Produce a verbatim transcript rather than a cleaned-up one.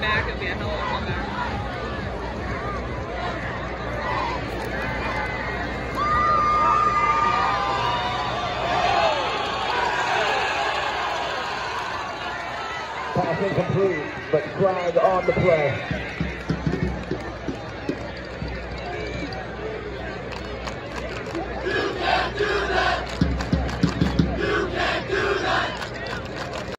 back, it'd be a hell of a comeback. Pass incomplete, but flag on the play.